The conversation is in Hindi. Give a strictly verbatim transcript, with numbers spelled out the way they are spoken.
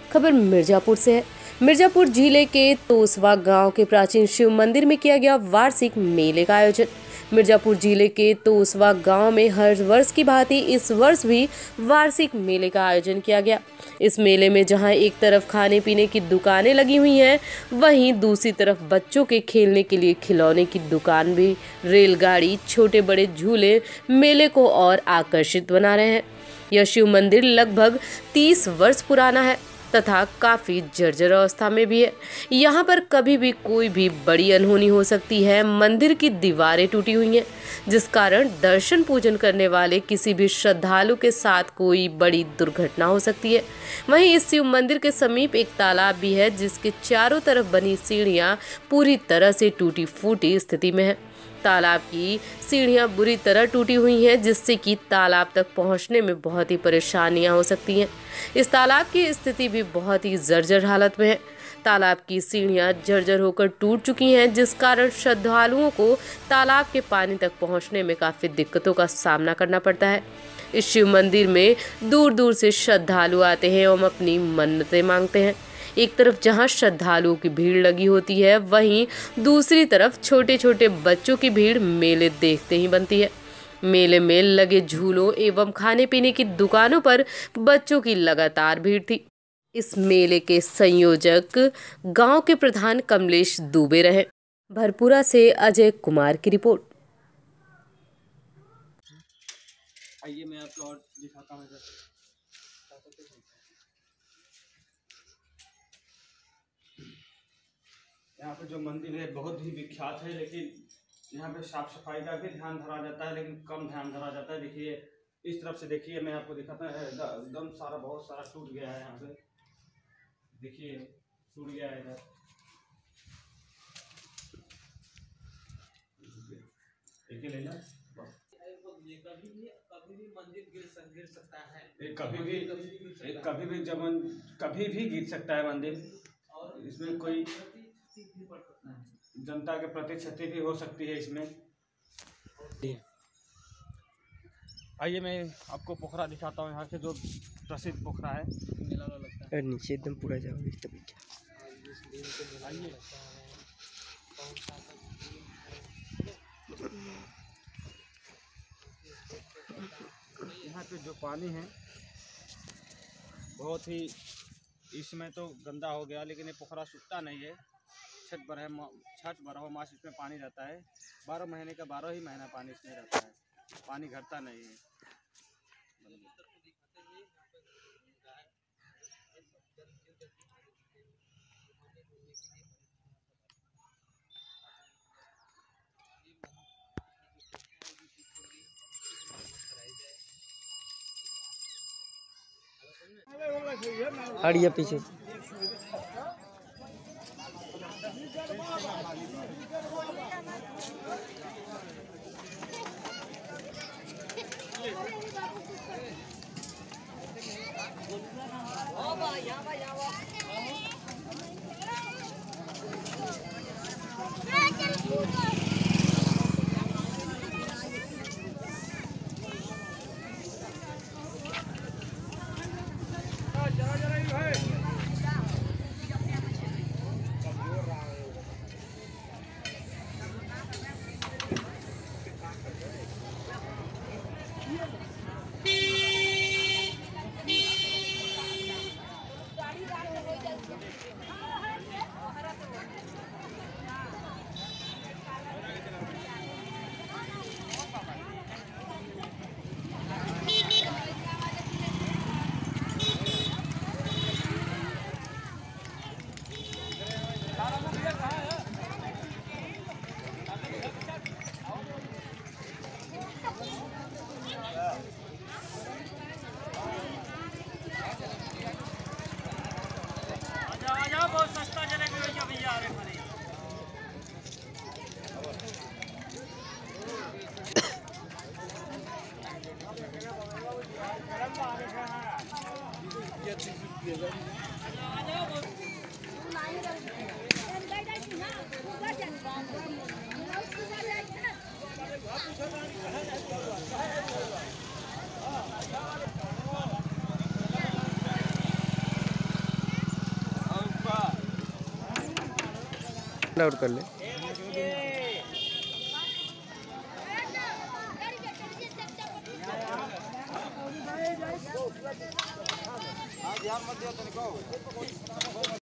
खबर मिर्जापुर से है। मिर्जापुर जिले के तोसवा गांव के प्राचीन शिव मंदिर में किया गया वार्षिक मेले का आयोजन। मिर्जापुर जिले के तोसवा गांव में हर वर्ष की भांति इस वर्ष भी वार्षिक मेले का आयोजन किया गया। इस मेले में जहां एक तरफ खाने पीने की दुकानें लगी हुई हैं, वहीं दूसरी तरफ बच्चों के खेलने के लिए खिलौने की दुकान भी, रेलगाड़ी, छोटे बड़े झूले मेले को और आकर्षित बना रहे हैं। यह शिव मंदिर लगभग तीस वर्ष पुराना है तथा काफी जर्जर अवस्था में भी है। यहाँ पर कभी भी कोई भी बड़ी अनहोनी हो सकती है। मंदिर की दीवारें टूटी हुई हैं, जिस कारण दर्शन पूजन करने वाले किसी भी श्रद्धालु के साथ कोई बड़ी दुर्घटना हो सकती है। वहीं इस शिव मंदिर के समीप एक तालाब भी है, जिसके चारों तरफ बनी सीढ़ियां पूरी तरह से टूटी फूटी स्थिति में है। तालाब की सीढ़ियां बुरी तरह टूटी हुई हैं, जिससे कि तालाब तक पहुंचने में बहुत ही परेशानियां हो सकती हैं। इस तालाब की स्थिति भी बहुत ही जर्जर हालत में है। तालाब की सीढ़ियां जर्जर होकर टूट चुकी हैं, जिस कारण श्रद्धालुओं को तालाब के पानी तक पहुंचने में काफ़ी दिक्कतों का सामना करना पड़ता है। इस शिव मंदिर में दूर दूर से श्रद्धालु आते हैं एवं अपनी मन्नतें मांगते हैं। एक तरफ जहां श्रद्धालुओं की भीड़ लगी होती है, वहीं दूसरी तरफ छोटे छोटे बच्चों की भीड़ मेले देखते ही बनती है। मेले में लगे झूलों एवं खाने पीने की दुकानों पर बच्चों की लगातार भीड़ थी। इस मेले के संयोजक गांव के प्रधान कमलेश दुबे रहे। भरपूरा से अजय कुमार की रिपोर्ट। आइए मैं आपको और दिखाता हूँ। यहाँ पे जो मंदिर है बहुत ही विख्यात है, लेकिन यहाँ पे साफ सफाई का भी ध्यान धरा जाता है, लेकिन कम ध्यान धरा जाता है। देखिए इस तरफ से, देखिए मैं आपको दिखाता है, एकदम सारा बहुत सारा टूट गया है। यहाँ पे देखिए टूट गया है इधर। देखिए लेना कभी भी कभी भी मंदिर गिर गिर सकता है। एक कभी भी एक कभी भी जमन कभी भी गिर सकता है मंदिर, और इसमें कोई जनता के प्रति क्षति भी हो सकती है इसमें। आइए मैं आपको पोखरा दिखाता हूँ, यहाँ के जो प्रसिद्ध पोखरा है। मेला लगता है नीचे एकदम पूरा जाओगे तभी क्या। आइए यहाँ पे जो पानी है बहुत ही इसमें तो गंदा हो गया, लेकिन ये पोखरा सूखता नहीं है। छठ बारह छठ बारह मास इसमें पानी रहता है। बारह महीने का बारह ही महीना पानी इसमें रहता है, पानी घटता नहीं है। हड़िया पीछे डाउट कर ले। ध्यान मत दियो तनिको।